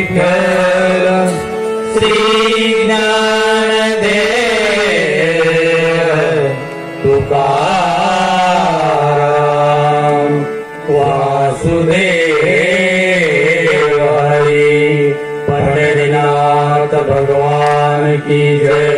विठ्ठल श्री ज्ञानदेव तुकाराम वासुदेव हरि पंढरीनाथ भगवान की जय।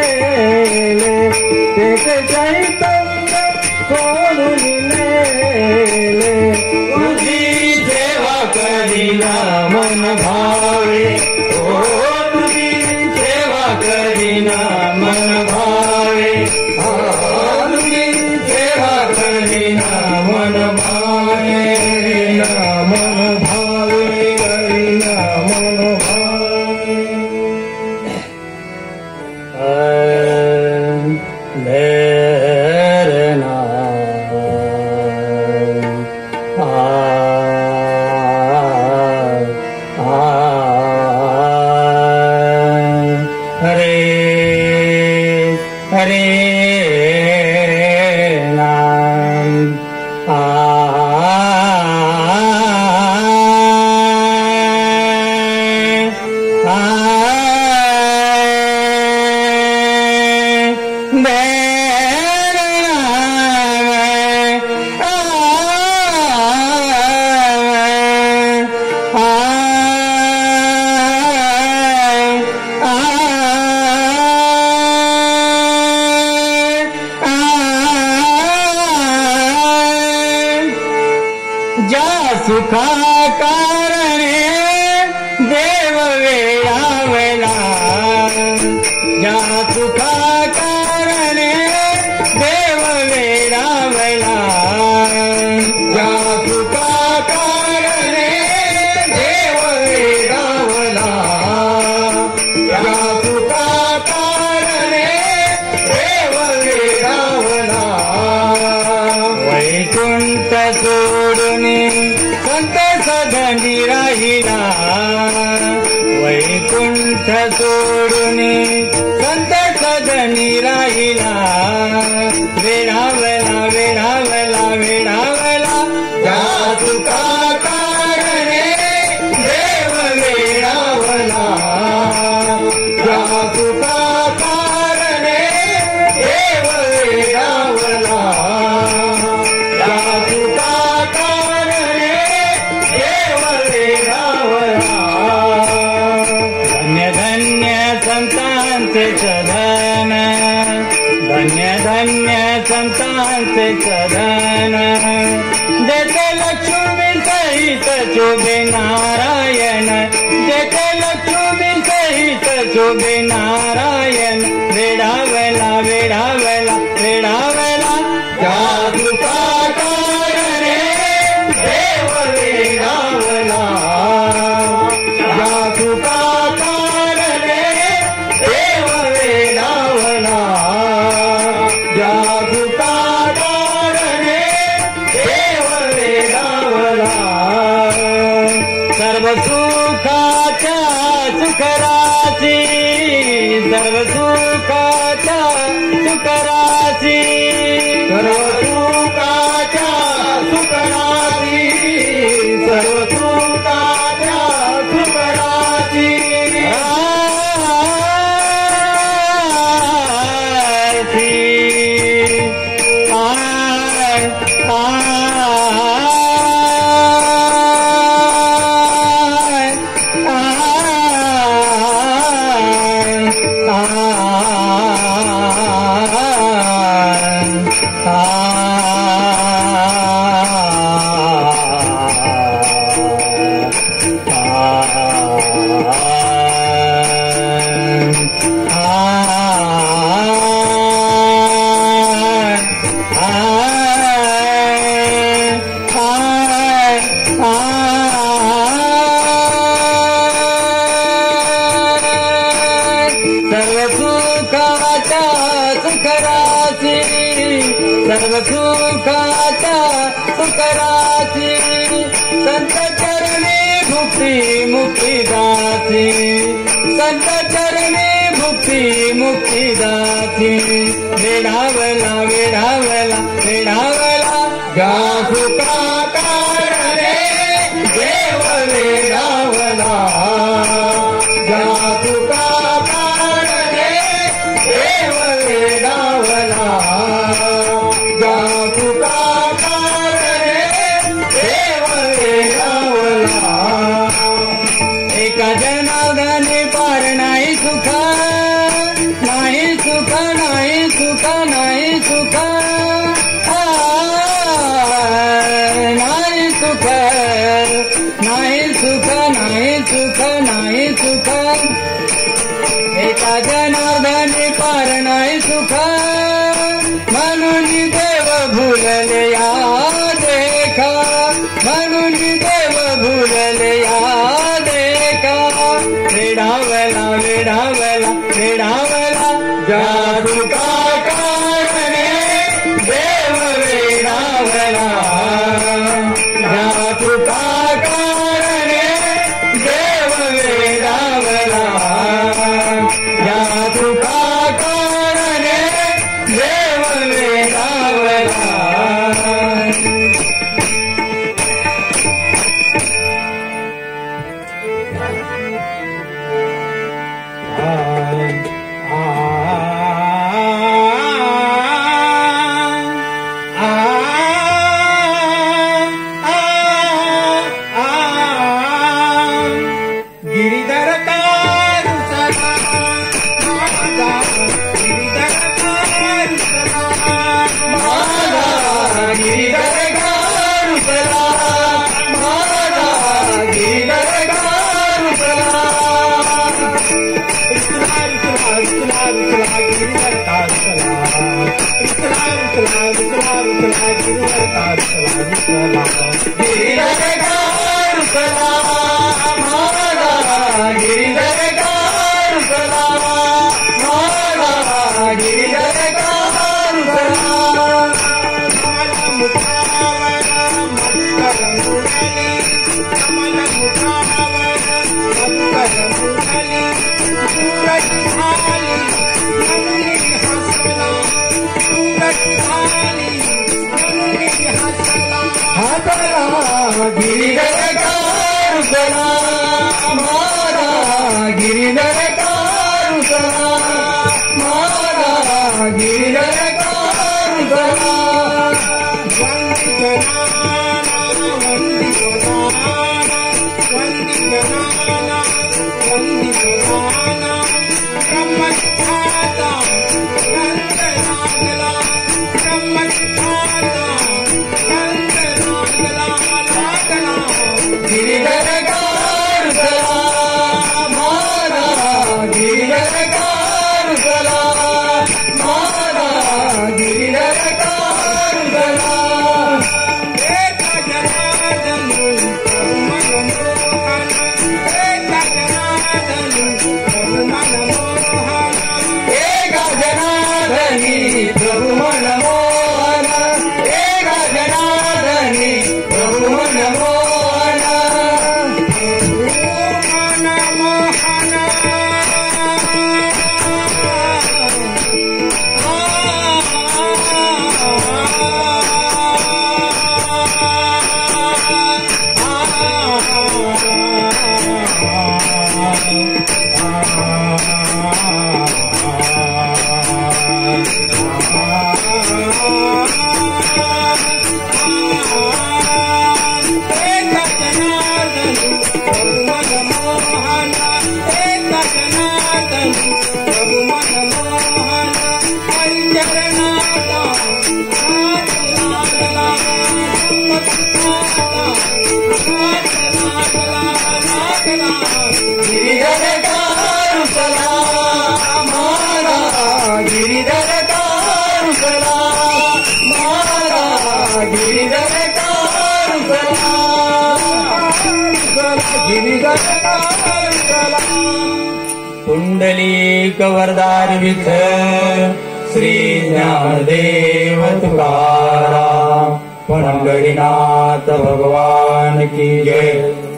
चैतन्य सोनुने सुखा कारणे देव वेळावला ज्या सुखा कारणे देव वेळावला ज्या सुखा कारणे देव वेळावला ज्या सुखा कारणे देव वेळावला वैकुंठ सोडून संत सदनी राहिला वैकुंठ सोडून संत सदनी राहिला वेढावला वेढावला वेढावला ज्या सुखा कारणे देव वेढावला ज्या सुखा कारणे देव वेढावला ज्या सुखा कारणे देव वेढावला धन्य धन्य संतांचे चरण धन्य धन्य संतांचे चरण जेथे लक्ष्मी सहित शोभे नारायण जेथे लक्ष्मी सहित शोभे नारायण वेढावला वेढावला वेढावला ज्या सुखा कारणे देव वेढावला ज्या सुखा कारणे देव वेढावला ज्या सुखा कारणे देव वेढावला सर्व सुखाच्या सुखराची सर्व सुखाच्या सुखराची सर्व सुखाच्या सुखराची सर्व सुखाच्या सुखराची सर्व सुखाच्या सुखराची संत चरणी भुक्ती मुक्ती दासी संत चरणी भुक्ती मुक्ती दासी वेढावला वेढावला वेढावला ज्या सुखा कारणे देव वेढावला ज्या सुखा कारणे देव वेढावला ज्या सुखा कारणे देव वेढावला एका जनार्दनी पार नाही सुख नाही सुख नाही सुख नाही सुख नाही सुख नाही सुख नाही सुख नाही सुख एका जनार्दनी पार नाही सुख म्हणून देव भूलले या देखा म्हणून देव भूलले या देखा वेढावला वेढावला वेढावला ज्या सुखा कारणे देव वेढावला ज्या सुखा कारणे देव वेढावला ज्या सुखा कारणे देव वेढावला पुंडलीक वरदारी विठ्ठल श्री ज्ञानदेव तुकाराम पंढरीनाथ भगवान की जय।